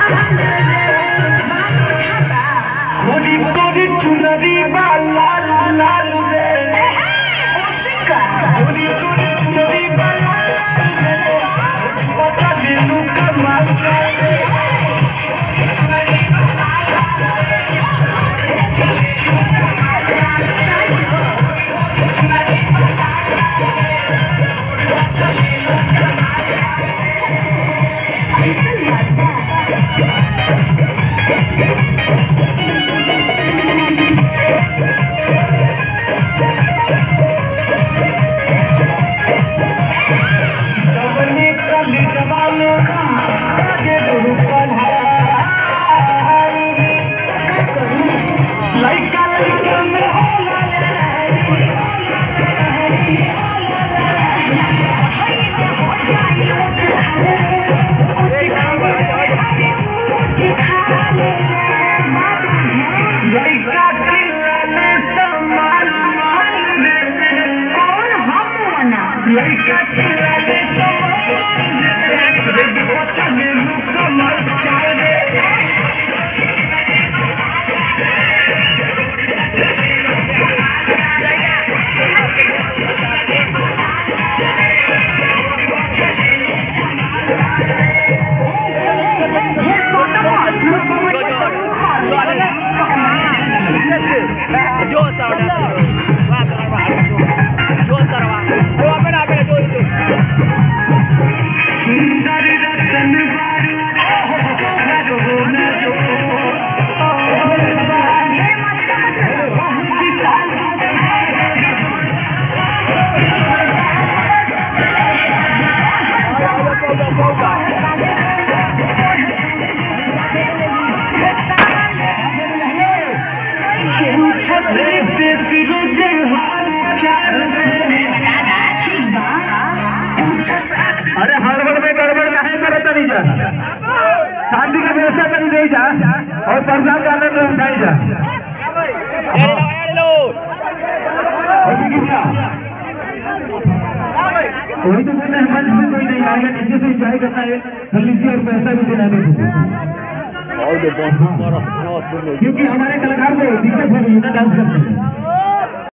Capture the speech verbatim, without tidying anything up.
गोरी गोरी चुनरी वाला लाल रे गोरी गोरी चुनरी वाला पता दिलू कमाल चाहे लड़का चिल्लाने चले कमर चाहे जो सारा जो सारा वो अपना अपना जो जो सुंदर रतन बारू रगो न जो अरे हड़बड़ में गड़बड़ नहीं करता नहीं जा शादी की व्यवस्था करी नहीं जा और प्रसाद का आनंद उठाई जा वही तो बोलते हैं मंच में कोई नहीं आएगा नीचे से इंजॉय करना है जल्दी से और पैसा भी दिलाने क्योंकि हमारे कलाकार को दिक्कत हो रही है ना डांस करने में